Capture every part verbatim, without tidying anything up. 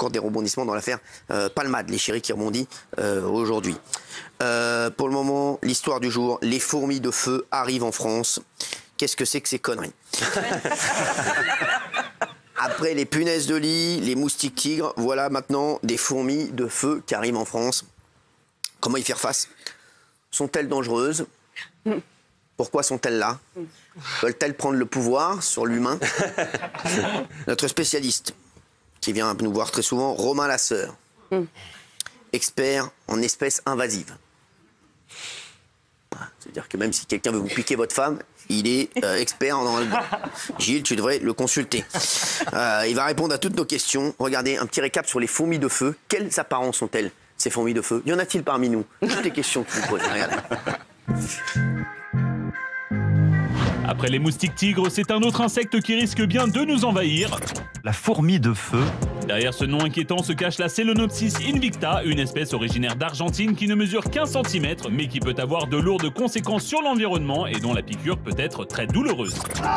encore des rebondissements dans l'affaire euh, Palmade, les chéris qui rebondit euh, aujourd'hui. Euh, pour le moment, l'histoire du jour, les fourmis de feu arrivent en France. Qu'est-ce que c'est que ces conneries? Après les punaises de lit, les moustiques tigres, voilà maintenant des fourmis de feu qui arrivent en France. Comment y faire face? Sont-elles dangereuses? Pourquoi sont-elles là? Veulent-elles prendre le pouvoir sur l'humain? Notre spécialiste, qui vient nous voir très souvent, Romain Lasseur, expert en espèces invasives. C'est-à-dire que même si quelqu'un veut vous piquer votre femme, il est euh, expert en... Gilles, tu devrais le consulter. Euh, il va répondre à toutes nos questions. Regardez, un petit récap sur les fourmis de feu. Quelles apparences ont-elles, ces fourmis de feu? Y en a-t-il parmi nous? Toutes les questions que vous posez, regardez. Après les moustiques tigres, c'est un autre insecte qui risque bien de nous envahir. La fourmi de feu. Derrière ce nom inquiétant se cache la Solenopsis invicta, une espèce originaire d'Argentine qui ne mesure qu'un centimètre, mais qui peut avoir de lourdes conséquences sur l'environnement et dont la piqûre peut être très douloureuse.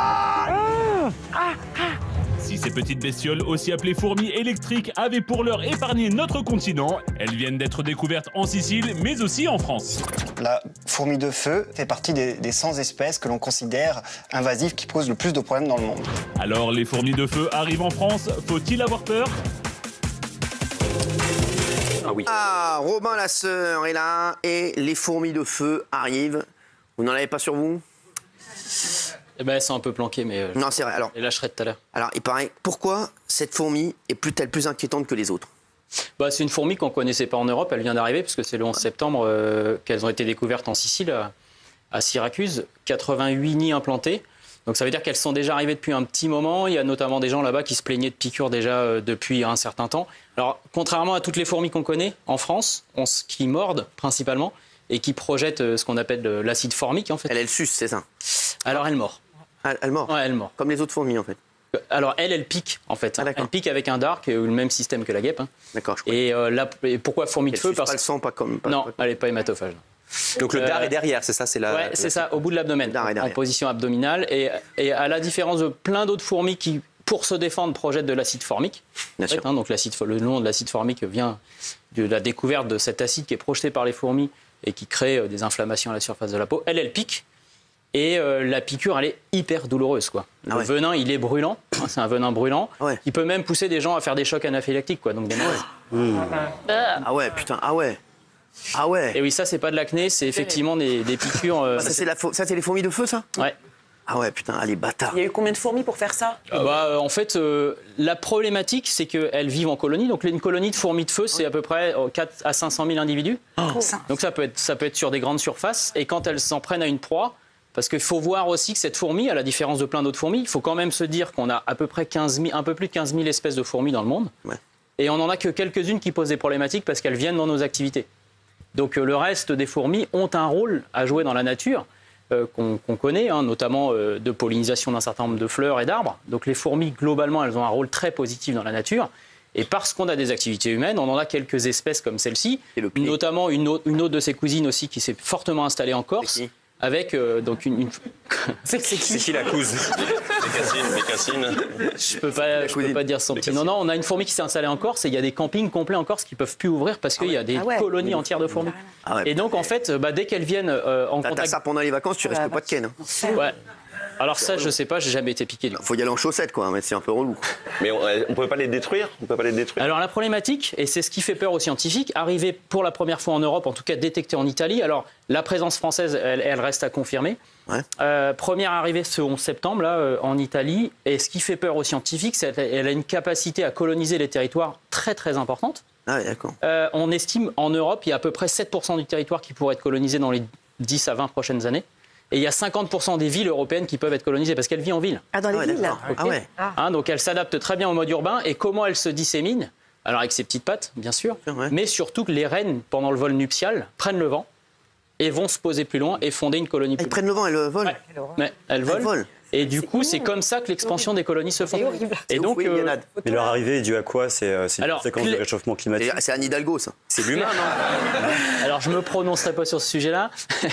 Si ces petites bestioles, aussi appelées fourmis électriques, avaient pour l'heure épargné notre continent, elles viennent d'être découvertes en Sicile, mais aussi en France. La fourmi de feu fait partie des, des cent espèces que l'on considère invasives qui posent le plus de problèmes dans le monde. Alors, les fourmis de feu arrivent en France, faut-il avoir peur? Ah oui. Ah, Romain Lasseur est là et les fourmis de feu arrivent. Vous n'en avez pas sur vous? Eh ben, elles sont un peu planquées, mais euh, non, c'est vrai. Alors, je les lâcherai tout à l'heure. Alors, il paraît, pourquoi cette fourmi est plus-elle plus inquiétante que les autres? Bah, c'est une fourmi qu'on ne connaissait pas en Europe. Elle vient d'arriver, puisque c'est le onze septembre euh, qu'elles ont été découvertes en Sicile, à, à Syracuse. quatre-vingt-huit nids implantés. Donc ça veut dire qu'elles sont déjà arrivées depuis un petit moment. Il y a notamment des gens là-bas qui se plaignaient de piqûres déjà euh, depuis un certain temps. Alors, contrairement à toutes les fourmis qu'on connaît en France, on, qui mordent principalement, et qui projettent euh, ce qu'on appelle de l'acide formique, en fait. Elle, elle suce, c'est ça? Alors, elle mord. Elle, elle mord? Ouais, elle mord. Comme les autres fourmis, en fait. Alors, elle, elle pique, en fait. Ah, elle pique avec un dart, le même système que la guêpe. Hein. D'accord, je crois. Et, euh, là, et pourquoi fourmi de elle feu? suce Parce... pas le sang, pas comme... Pas, non, pas comme... elle n'est pas hématophage. Donc le dard euh, est derrière, c'est ça? C'est la... Ouais, c'est ça, au bout de l'abdomen, en position abdominale. Et, et à la différence de plein d'autres fourmis qui, pour se défendre, projettent de l'acide formique. Bien sûr. Fait, hein, donc le nom de l'acide formique vient de la découverte de cet acide qui est projeté par les fourmis et qui crée euh, des inflammations à la surface de la peau. Elle, elle pique. Et euh, la piqûre, elle est hyper douloureuse, quoi. Le ah ouais. venin, il est brûlant. Hein, c'est un venin brûlant. Ah ouais. Il peut même pousser des gens à faire des chocs anaphylactiques, quoi. Donc des malaises. Mmh. Ah ouais, putain, ah ouais. Ah ouais. Et oui, ça, c'est pas de l'acné, c'est effectivement des, des piqûres. Euh, ça, c'est la fo... ça, c'est les fourmis de feu, ça? Ouais. Ah ouais, putain, ah, les bâtards. Il y a eu combien de fourmis pour faire ça? Ah bah, euh, En fait, euh, la problématique, c'est qu'elles vivent en colonie. Donc, une colonie de fourmis de feu, c'est à peu près quatre à cinq cent mille individus. Oh. Donc, ça peut, être, ça peut être sur des grandes surfaces. Et quand elles s'en prennent à une proie, parce qu'il faut voir aussi que cette fourmi, à la différence de plein d'autres fourmis, il faut quand même se dire qu'on a à peu près quinze mille, un peu plus de quinze mille espèces de fourmis dans le monde. Ouais. Et on n'en a que quelques-unes qui posent des problématiques parce qu'elles viennent dans nos activités. Donc, euh, le reste des fourmis ont un rôle à jouer dans la nature. Euh, qu'on qu'on connaît, hein, notamment euh, de pollinisation d'un certain nombre de fleurs et d'arbres. Donc les fourmis, globalement, elles ont un rôle très positif dans la nature. Et parce qu'on a des activités humaines, on en a quelques espèces comme celle-ci, notamment une autre, une autre de ses cousines aussi qui s'est fortement installée en Corse. Avec euh, donc une. une... C'est qui, qui la couse? Bécassine, Bécassine. Je peux pas, je peux pas dire son petit. Non, non, on a une fourmi qui s'est installée en Corse et il y a des campings complets en Corse qui peuvent plus ouvrir parce qu'il ah ouais. y a des ah ouais. colonies entières de fourmis. Ah ouais. Et donc en fait, bah, dès qu'elles viennent euh, en contact. T'as ça pendant les vacances, tu restes ouais, pas de ken. Hein. Ouais. Alors ça, je sais pas, j'ai jamais été piqué. Il faut y aller en chaussettes, quoi, mais c'est un peu relou. Mais on ne peut pas les détruire, on peut pas les détruire. Alors la problématique, et c'est ce qui fait peur aux scientifiques, arriver pour la première fois en Europe, en tout cas détectée en Italie. Alors la présence française, elle, elle reste à confirmer. Ouais. Euh, première arrivée ce onze septembre là euh, en Italie, et ce qui fait peur aux scientifiques, c'est qu'elle a une capacité à coloniser les territoires très très importante. Ah oui, d'accord. Euh, on estime en Europe, il y a à peu près sept pour cent du territoire qui pourrait être colonisé dans les dix à vingt prochaines années. Et il y a cinquante pour cent des villes européennes qui peuvent être colonisées parce qu'elles vivent en ville. Ah, dans les ah ouais, villes là. Okay. Ah ouais. Hein, donc elles s'adaptent très bien au mode urbain. Et comment elles se disséminent? Alors avec ses petites pattes, bien sûr, ouais. mais surtout que les reines, pendant le vol nuptial, prennent le vent et vont se poser plus loin et fonder une colonie plus Elles prennent le vent, elles volent ouais. Mais elles volent. Elles volent. Et du coup, c'est comme ça que l'expansion des colonies se fait. Et donc, oui, euh... mais leur arrivée est due à quoi? C'est une conséquence clé... du réchauffement climatique. C'est Anne Hidalgo, ça. C'est l'humain, non? Alors, je me prononcerai pas sur ce sujet-là.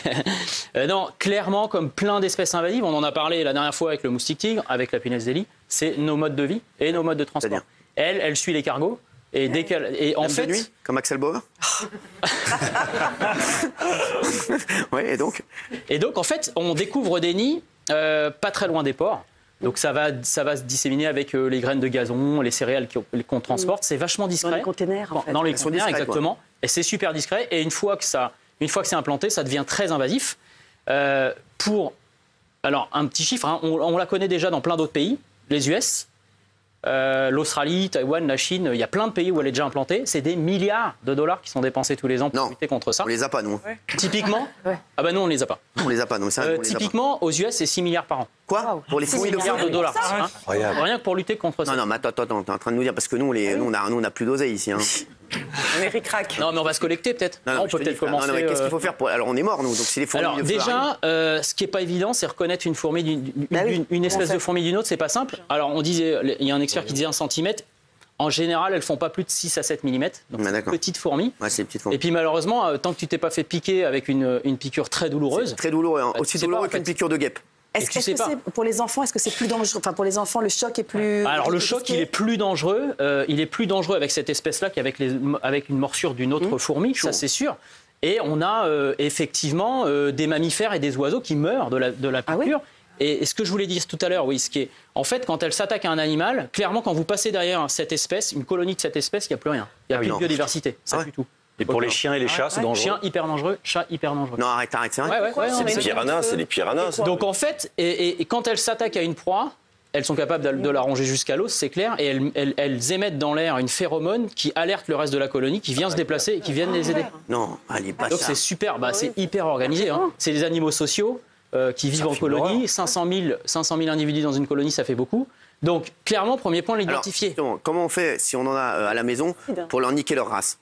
euh, non, clairement, comme plein d'espèces invasives, on en a parlé la dernière fois avec le moustique tigre, avec la punaise des lits, c'est nos modes de vie et nos modes de transport. Elle, elle suit les cargos. Et, dès qu'elle, et en Même fait, de nuit, comme Axel Bauer. Ouais, et donc et donc en fait, on découvre des nids euh, pas très loin des ports. Donc ça va, ça va se disséminer avec euh, les graines de gazon, les céréales qu'on, qu'on transporte. C'est vachement discret. Dans les containers, en fait. Dans les Elles sont containers, discrètes, exactement. Et c'est super discret. Et une fois que ça, une fois que c'est implanté, ça devient très invasif. Euh, pour, alors un petit chiffre, hein, on, on la connaît déjà dans plein d'autres pays, les U S. Euh, l'Australie, Taïwan, la Chine, il y a plein de pays où elle est déjà implantée. C'est des milliards de dollars qui sont dépensés tous les ans pour Non. lutter contre ça. on les a pas, nous. Typiquement, Ouais. ah bah non, on les a pas. On les a pas, non. C'est vrai, Euh, on les a pas. typiquement, aux U S, c'est six milliards par an. Quoi Pour les six fourmis de milliards feu de dollars. hein. Incroyable. Rien que pour lutter contre ça. Non, non, mais attends, attends, attends, t'es en train de nous dire, parce que nous, on, les, nous, on a, nous, on a plus d'oseille ici. Hein. On est ric-rac. Non, mais on va se collecter peut-être. Non, non, on mais je peut te peut-être dis, non, commencer. non, mais qu'est-ce euh, qu'il faut faire pour... Alors, on est mort, nous, donc si les fourmis Alors de feu arrivent- déjà, euh, ce qui est pas évident, c'est reconnaître une fourmi d'une, d'une- Bah oui, d'une- une espèce comment on de fait fourmi d'une autre, c'est pas simple. Alors on disait, il y a un expert qui disait un centimètre. En général, elles font pas plus de six à sept millimètres. Donc Ah, c'est une d'accord. petite fourmi. Ouais, c'est des petites fourmis. Et puis malheureusement, euh, tant que tu t'es pas fait piquer avec une, une piqûre très douloureuse, C'est très douloureux, hein. Bah, tu Aussi sais douloureux pas, en qu'une fait. piqûre de guêpe. Est-ce, tu est-ce sais que pas. c'est pour les enfants, est-ce que c'est plus dangereux? Enfin, pour les enfants, le choc est plus. alors le plus choc, risqué il est plus dangereux. euh, il est plus dangereux avec cette espèce-là qu'avec les, avec une morsure d'une autre fourmi, ça c'est sûr. Et on a euh, effectivement euh, des mammifères et des oiseaux qui meurent de la, de la Ah oui piqûre. Et, et ce que je voulais dire tout à l'heure, oui, ce qui est, en fait, quand elle s'attaque à un animal, clairement, quand vous passez derrière cette espèce, une colonie de cette espèce, il n'y a plus rien. Il n'y a Ah plus oui, de non. biodiversité, ça Ah ouais. du tout. Et pour les chiens et les chats, c'est dangereux. Chien hyper dangereux, chat hyper dangereux. Non, arrête, arrête, c'est vrai. Ouais, ouais, ouais, non, C'est mais- des piranhas, c'est des piranhas. Donc en fait, et, et- et quand elles s'attaquent à une proie, elles sont capables de, de la ronger jusqu'à l'os, c'est clair, et elles, elles- elles émettent dans l'air une phéromone qui alerte le reste de la colonie, qui vient se déplacer et qui vient les aider. Non, allez, pas Donc ça. c'est super, bah, c'est hyper organisé. Hein. C'est des animaux sociaux euh, qui vivent en colonie, cinq cent mille individus dans une colonie, ça fait beaucoup. Donc clairement, premier point, Alors, l'identifier. justement, comment on fait si on en a euh, à la maison pour leur niquer leur race?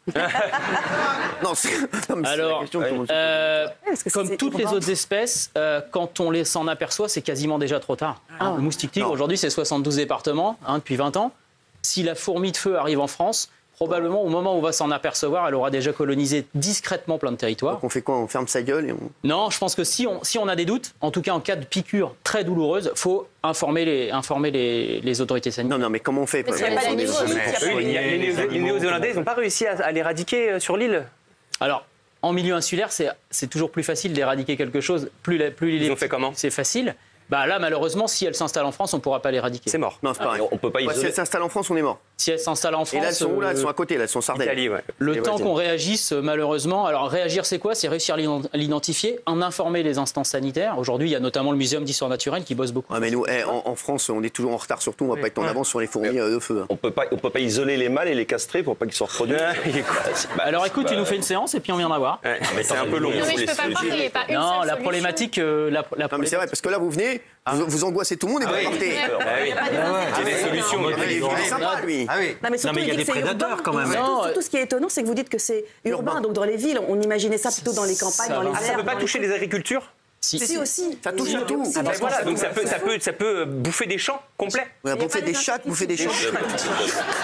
Non, c'est non, mais c'est la Alors, question que tout le monde se pose. euh, parce que comme c'est toutes les urbain. autres espèces, euh, quand on les s'en aperçoit, c'est quasiment déjà trop tard. Hein, le moustique tigre, Non. aujourd'hui, c'est soixante-douze départements hein, depuis vingt ans. Si la fourmi de feu arrive en France, probablement au moment où on va s'en apercevoir, elle aura déjà colonisé discrètement plein de territoires. Donc on fait quoi? On ferme sa gueule et on... Non, je pense que si on, si on a des doutes, en tout cas en cas de piqûre très douloureuse, il faut informer les, informer les, les autorités sanitaires. Non, non, mais comment on fait? Mais s'il y a pas On est- d'animaux, on est- il y a pas Eux, il y a- les Néo- les Néo-Zélandais, ils n'ont pas réussi à, à l'éradiquer euh, sur l'île. Alors, en milieu insulaire, c'est c'est toujours plus facile d'éradiquer quelque chose. Plus, la- plus il Ils est ont fait comment? C'est facile. Bah là, malheureusement, si elle s'installe en France, on ne pourra pas l'éradiquer. C'est mort. Non, c'est pareil. On peut pas Ouais, si isoler. elle s'installe en France, on est mort. Si elle s'installe en France, Et là, elles sont où là? Elles euh, sont à côté, là, elles sont Sardaigne. Italie, ouais. le Et temps voisines. qu'on réagisse, euh, malheureusement, alors réagir, c'est quoi? C'est réussir à l'ident- l'identifier, en informer les instances sanitaires. Aujourd'hui, il y a notamment le Muséum d'histoire naturelle qui bosse beaucoup. Ouais, mais nous, eh, en, en France, on est toujours en retard sur tout. On va pas être en avance sur les fourmis euh, de feu. On peut pas, on peut pas isoler les mâles et les castrer pour pas qu'ils se reproduisent. Bah, alors écoute, tu nous fais une séance et puis on viendra voir. Ouais. Mais c'est un peu long. Non, mais faut je les peux pas solutions. croire qu'il n'y ait pas une Non, seule la solution. problématique, euh, la, la Non, mais c'est vrai, parce que là, vous venez, vous, vous angoissez tout le monde et vous oui. partez. Ah oui. Il y a pas des insectes. Il y a des solutions. Ah, mais il est sympa, lui. Ah oui. Non, mais surtout, mais il y a dit des que c'est prédateurs urbain. quand même. Et Non, surtout, ce qui est étonnant, c'est que vous dites que c'est urbain. Urbain. Donc dans les villes, on imaginait ça plutôt dans les campagnes, Ça dans les va. Ah, ça aires, peut pas dans toucher les agricultures? Si, Si, aussi. Ça touche Et- à tout. aussi, Ah, parce Ben voilà, que donc ça peut, ça fait peut, ça peut bouffer des champs complets. On a Il y a bouffé pas des des chattes, bouffé des chats. insecticides.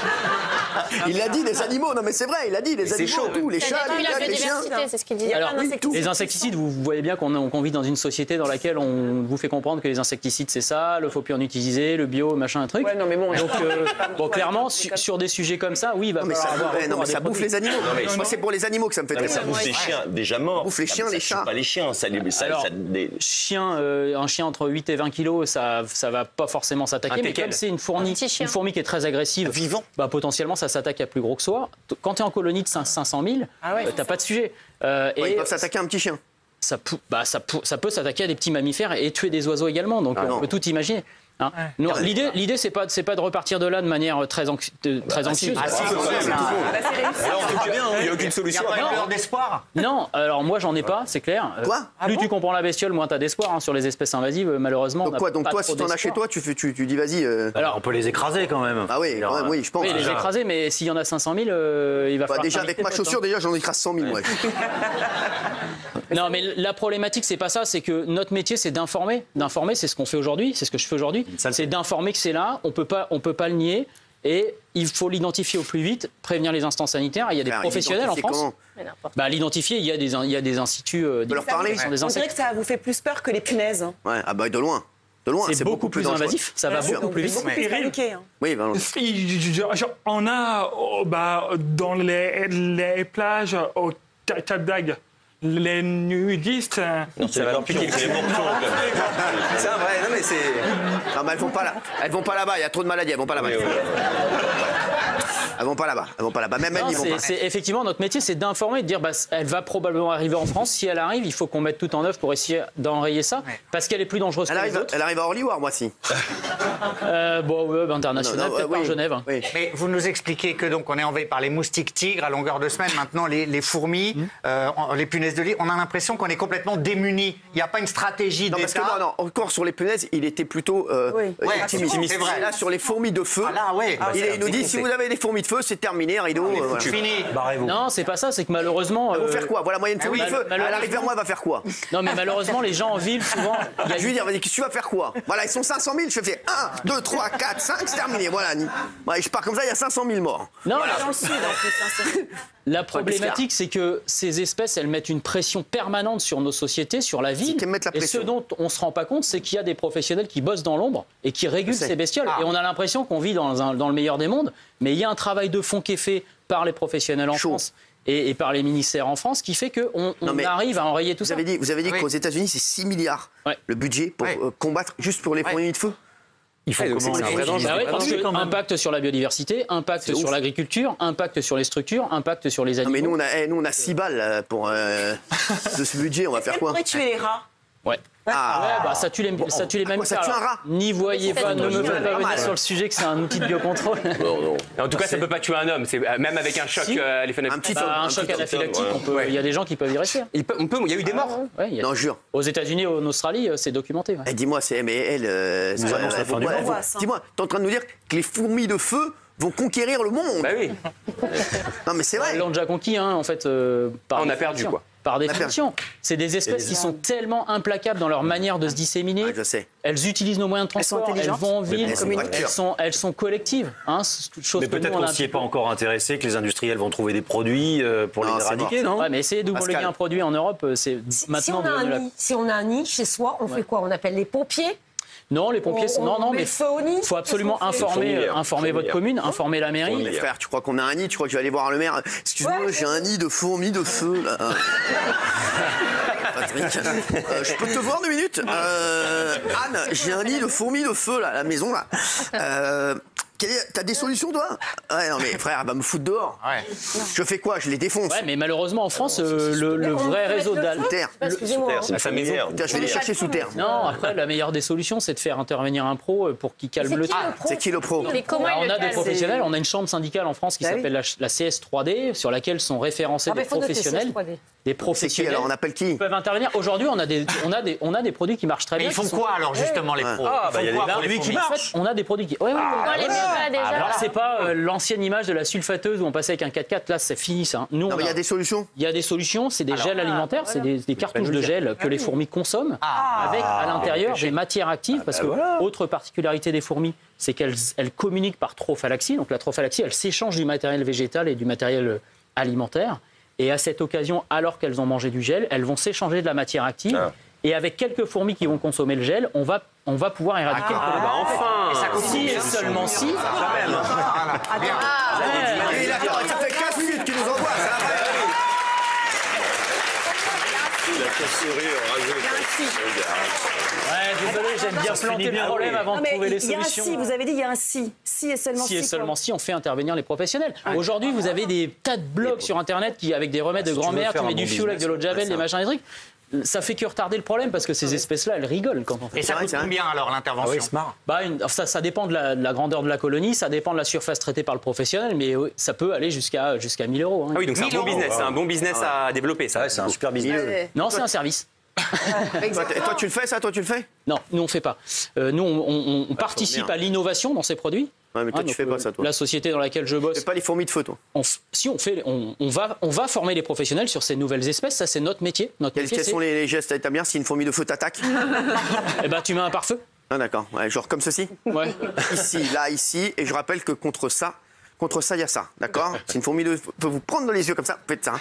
Il a dit des animaux. Non, mais c'est vrai, il a dit les c'est animaux, chaud. tout, les Ça chats, les détruit la chats, les chiens. biodiversité, c'est ce qu'il dit. Alors, un insecticide. les insecticides, vous voyez bien qu'on qu'on vit dans une société dans laquelle on vous fait comprendre que les insecticides c'est ça, le faut plus en utiliser, le bio, machin, un truc. Ouais, non, mais bon. Donc, euh, bon, Ouais, clairement, c'est su- comme- sur des sujets comme ça, oui, il va Non, mais falloir ça, avoir ouais, recours non, mais à des ça bouffe produits. les animaux. mais- Moi, c'est pour les animaux que ça me fait Non, mais très ça bouffe les chiens déjà morts. bouffe les chiens, Ça les tue chats. Pas les chiens, ça les. Ça, Alors, ça- des- Chien, euh, un chien entre huit et vingt kilos, ça ça va pas forcément Un s'attaquer, mais teckel. comme c'est une fourmi, Un petit chien. une fourmi qui est très agressive, Vivant. bah, potentiellement ça s'attaque à plus gros que soi. T- Quand tu es en colonie de cinq cent mille, Ah ouais, euh, t'as pas de sujet. Euh, Ouais, et ils peuvent s'attaquer à un petit chien. ça, pou- bah, ça, pou- ça peut s'attaquer à des petits mammifères et tuer des oiseaux également. Donc Ah euh, non. on peut tout imaginer. Hein. Non, Ouais. l'idée, l'idée, c'est pas, c'est pas de repartir de là de manière très, anxi- de- très anxieuse. Bah, c'est réussi. Il n'y a aucune solution. Il n'y a pas eu d'espoir. Non, alors moi j'en ai pas, c'est clair. Euh, Quoi Plus tu comprends la bestiole, moins t'as d'espoir hein, sur les espèces invasives. euh, Malheureusement, on Donc n'a quoi? Donc pas toi, trop si t'en as chez d'espoir. toi, tu fais- tu tu dis vas-y. euh, Alors, On peut les écraser quand même. Ah oui, quand même, oui, je pense. oui, les écraser, mais s'il y en a cinq cent mille, euh, il va Bah, falloir. déjà avec ma t'inviter, chaussure, déjà j'en écrase cent mille. Ouais. Non, mais la problématique, c'est pas ça. C'est que notre métier, c'est d'informer. D'informer, c'est ce qu'on fait aujourd'hui. C'est ce que je fais aujourd'hui. C'est d'informer que c'est là. On peut pas, on peut pas le nier. Et il faut l'identifier au plus vite, prévenir les instances sanitaires. Il y a des Alors, professionnels en identifier France. comment? Mais n'importe Bah, l'identifier, il y a des, il y a des instituts. euh, peut leur différents parler qui sont des On dirait insectes. que ça vous fait plus peur que les punaises. hein. Ouais, ah bah de loin. De loin, c'est beaucoup, beaucoup plus dangereux. invasif, ça va beaucoup plus vite. Hein. Oui, ben, on a oh, bah, dans les, les plages au Cap d'Agde, les nudistes. Non, ça va leur piquer les bourgeons. C'est un vrai, non mais c'est... Non, mais elles vont pas là. Elles vont pas là-bas, il y a trop de maladies, elles vont pas là-bas. Oui, oui. Elles vont pas là-bas, elles vont pas là-bas. Même elles, Non, ils vont c'est, pas. c'est, effectivement, notre métier, c'est d'informer, de dire, bah, elle va probablement arriver en France. Si elle arrive, il faut qu'on mette tout en œuvre pour essayer d'enrayer ça, parce qu'elle est plus dangereuse Elle que arrive, les autres. elle arrive à Orly ou à Roissy? Euh, bon, web international, Non, non, peut-être euh, par oui, Genève. oui. Mais vous nous expliquez que donc on est envahi par les moustiques tigres à longueur de semaine. Maintenant, les, les fourmis, Mmh. euh, les punaises de lit, on a l'impression qu'on est complètement démunis. Il n'y a pas une stratégie Non, parce que d'État. non, non, encore sur les punaises, il était plutôt euh, Oui. euh, Ouais, optimiste. c'est vrai. Là, sur les fourmis de feu, Ah là, ouais. il, Bah, il nous dit si vous avez des fourmis de feu, c'est terminé, rideau. euh, voilà. Fini. Barrez-vous. Non, c'est pas ça, c'est que malheureusement. Elles vont euh, faire quoi? Voilà, moyenne fourmi oui, de feu. mal- Elle arrive vers moi, elle va faire quoi? Non, mais malheureusement, les gens en ville, souvent. il y a Je lui dis, vas-y, tu vas faire quoi? Voilà, ils sont cinq cent mille, je fais un, deux, trois, quatre, cinq, c'est terminé. Voilà, ouais, je pars comme ça, il y a cinq cent mille morts. Non, Dans le sud, en plus. Hein, c'est- la problématique, c'est que ces espèces, elles mettent une pression permanente sur nos sociétés, sur la ville. qu'elles mettent la Et pression. ce dont on ne se rend pas compte, c'est qu'il y a des professionnels qui bossent dans l'ombre et qui régulent Je sais. ces bestioles. Ah. Et on a l'impression qu'on vit dans, un- dans le meilleur des mondes, mais il y a un travail de fond qui est fait par les professionnels en Chaud. France et, et par les ministères en France qui fait qu'on on Non, mais arrive à enrayer tout Vous ça. avez dit, vous avez dit Oui. qu'aux États-Unis, c'est six milliards Ouais. le budget pour Ouais. euh, combattre juste pour les fourmis de feu. Ils font Ouais, donc comment c'est un là vrai danger. Bah ouais, parce danger, que quand même. impact sur la biodiversité, impact sur ouf. l'agriculture, impact sur les structures, impact sur les Non, animaux. mais nous, on a, eh, nous, on a six balles euh, pour euh, de ce budget, on va faire Elle quoi? pourrait tuer les rats. Ouais. Ah, Ouais, bah, ça tue les, ça tue les quoi, mammifères. ça tue un Alors, rat N'y voyez pas, ne me faites pas venir mal. sur le sujet que c'est un outil de biocontrôle. Non, non. En tout cas, ça peut pas tuer un homme. C'est même avec un choc Si. euh, un anaphylactique. petit Bah, homme, un un choc petit homme. anaphylactique, ouais. on peut- il y a des gens qui peuvent y rester. Il peut, on peut, il y a eu des morts. Ouais, il y a- Non, jure. Aux États-Unis, en Australie, euh, c'est documenté. ouais. Eh, dis-moi, c'est mais elle. euh, c'est- annonce la elle- fin du ouais, monde. elle- Angoisse, hein. Dis-moi, t'es en train de nous dire que les fourmis de feu vont conquérir le monde? Bah oui. Non, mais c'est vrai. Ils l'ont déjà conquis, hein, en fait. euh, par Ah, on a définition. perdu, quoi. Par perdu. définition. C'est des espèces qui sont tellement implacables dans leur manière de se disséminer. Ah, je sais. Elles utilisent nos moyens de Elles sont transport, elles, intelligentes. vont en ville, elles sont elles, fractures. sont, elles sont collectives. Hein, chose Mais que nous, peut-être on a qu'on un s'y est petit pas peu- encore intéressé, que les industriels vont trouver des produits euh, pour Non, les c'est éradiquer, mort. non Ouais, mais essayez d'homologuer Pascal. un produit en Europe, euh, c'est Si, maintenant si on a devenu un la- nid, si on a un nid chez soi, on fait quoi? On appelle les pompiers. Non, les pompiers, On- non, on non, met mais le feu au nid. il faut absolument Qu'est-ce qu'on fait informer, Fourmilière. informer votre Fourmilière. commune, informer la mairie. Mais frère, tu crois qu'on a un nid? Tu crois que je vais aller voir le maire? Excuse-moi, Ouais, j'ai un nid de fourmis de feu, là. Patrick, euh, je peux te voir deux minutes? Euh, Anne, j'ai un nid de fourmis de feu, là, à la maison, là. Euh, quelle est- T'as des solutions, toi? Ouais, non, mais frère, elle va me foutre dehors. Ouais. Je fais quoi? Je les défonce. Ouais, mais malheureusement, en France, euh, le, le On vrai peut réseau mettre le d'al... feu terre. Bah, Excusez-moi. C'est une sa maison. fourmilière. Tiens, je vais les chercher sous terre. Non, après, la meilleure des solutions, c'est de faire intervenir un pro euh, pour qu'il calme C'est le qui truc. le pro C'est qui le pro? Mais comment Bah, il on le a des calme professionnels, on a une chambre syndicale en France qui Bah oui. s'appelle la, la C S trois D, sur laquelle sont référencés Ah, mais des faut noter, professionnels. C S trois D. Des C'est qui professionnels alors? On appelle qui? qui peuvent intervenir. Aujourd'hui, on a des, on a des, on a des produits qui marchent très Mais bien. ils font qui sont- quoi alors justement les pros? Ah, Ils bah, font il y a quoi des pour les produits qui fourmis En fait, on a des produits qui. Ouais, ouais, Pourquoi ouais. les met pas déjà? Alors, c'est pas euh, l'ancienne image de la sulfateuse où on passait avec un quatre quatre. Là, c'est fini ça. hein. Nous, Non, on mais il y a- a des solutions. Il y a des solutions, c'est des gels alimentaires, c'est des, des cartouches de gel que les fourmis consomment, Ah. avec à l'intérieur des matières actives, parce que autre particularité des fourmis, c'est qu'elles elles communiquent par trophalaxie. Donc la trophalaxie, elle s'échange du matériel végétal et du matériel euh, alimentaire. Et à cette occasion, alors qu'elles ont mangé du gel, elles vont s'échanger de la matière active. Ah. Et avec quelques fourmis qui vont consommer le gel, on va, on va pouvoir éradiquer le problème. bah enfin. Et ça coûte Si et combien seulement si. Voilà. Bien. Et il a- ça fait quinze minutes qu'il nous envoie, ça va. La chauve-souris rasée. Ouais, désolé, j'aime bien planter le problème avant Non, de mais trouver les il y a un solutions. si, vous avez dit il y a un si. Si et seulement si. Si et quoi. seulement si on fait intervenir les professionnels. Aujourd'hui, vous avez des tas de blogs sur Internet qui, avec des remèdes de tu veux grand-mère, tu faire mets un du bon fioul avec de l'eau de javel, business, des machins, des trucs. Ça fait que retarder le problème parce que ces espèces-là, elles rigolent quand on fait Et ça. ça coûte combien alors l'intervention? Ah oui, smart. Bah, une- ça, ça dépend de la, de la grandeur de la colonie, ça dépend de la surface traitée par le professionnel, mais oui, ça peut aller jusqu'à jusqu'à mille euros. hein. Ah oui, donc c'est un mille bon euros. business, c'est un bon business à développer ça. Ouais, c'est un super business. Ouais. Non, c'est un service. Toi, t- toi, tu le fais, ça? Toi, tu le fais? Non, nous on fait pas. Euh, nous, on, on- on participe merde. à l'innovation dans ces produits. Ouais, mais toi, Hein, tu donc, fais pas euh, ça, toi. La société dans laquelle je Tu bosse, fais pas les fourmis de feu, toi. on f- si on fait, on, on va, on va former les professionnels sur ces nouvelles espèces. Ça, c'est notre métier. Notre Quels, métier, quels c'est- sont les, les gestes à établir si une fourmi de feu t'attaque? Eh ben, tu mets un pare-feu. Ah, d'accord. Ouais, genre comme ceci? Ouais. Ici, là, ici. Et je rappelle que contre ça, contre ça, il y a ça. D'accord? Si une fourmi de feu peut vous prendre dans les yeux comme ça, faites ça. hein.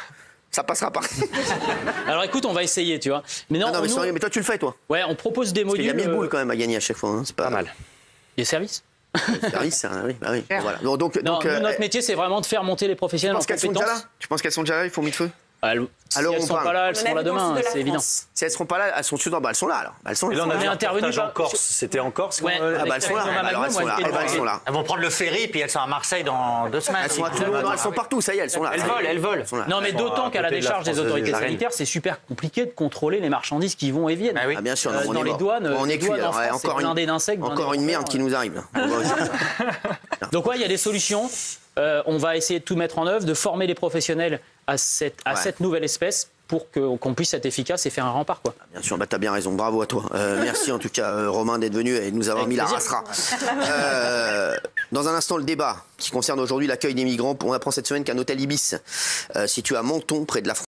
Ça passera pas. Alors écoute, on va essayer, tu vois. Mais non, non, non mais, nous, sérieux, mais toi tu le fais toi. Ouais, on propose des modules. Il y a mille euh, boules quand même à gagner à chaque fois, hein. C'est pas, Pas mal. Des services. Les services, c'est un- oui, bah oui. Voilà. Donc, donc, Non, donc, nous, euh, notre métier, c'est vraiment de faire monter les tu professionnels en penses qu'elles sont déjà compétences. là Tu penses qu'elles sont déjà là, les fourmis de feu Elles, si Alors, elles on sont parle. pas là, elles On seront a là vu dans le demain, sud de la c'est évident. France. Si elles seront pas là, elles sont dessus. Bah, elles sont là alors. Bah, elles sont Et là. là, on On est a intervenu intervenu en dans- Corse. C'était en Corse Ouais, qu'on, euh, Ah bah elles sont là. Avec Ah, bah, alors, elles sont là. Thomas Ah, bah, elles sont là. Elles vont prendre le ferry, puis elles sont à Marseille dans deux semaines. Elles sont à Toulon, non, elles sont partout. Ça y est, elles sont là. Elles Ça y est. volent, elles volent. Elles sont là. Non, mais sont d'autant à qu'à la côté de la décharge des Française autorités des Arènes. sanitaires, c'est super compliqué de contrôler les marchandises qui vont et viennent. Ah oui. Ah bien sûr, Euh, non, on dans est les mort. douanes, Bon, on les est cuit. douanes en alors, ouais, France, c'est encore une, blindé d'insectes, blindé encore une de merde renforts, qui nous arrive. On va aussi- Donc ouais, il y a des solutions. Euh, on va essayer de tout mettre en œuvre, de former les professionnels à cette, à Ouais. cette nouvelle espèce pour que- qu'on puisse être efficace et faire un rempart, quoi. Bien sûr, bah, t'as bien raison. Bravo à toi. Euh, merci en tout cas, euh, Romain, d'être venu et de nous avoir Avec mis la plaisir. rasera. Euh, dans un instant, le débat qui concerne aujourd'hui l'accueil des migrants. On apprend cette semaine qu'un hôtel Ibis, euh, situé à Menton, près de la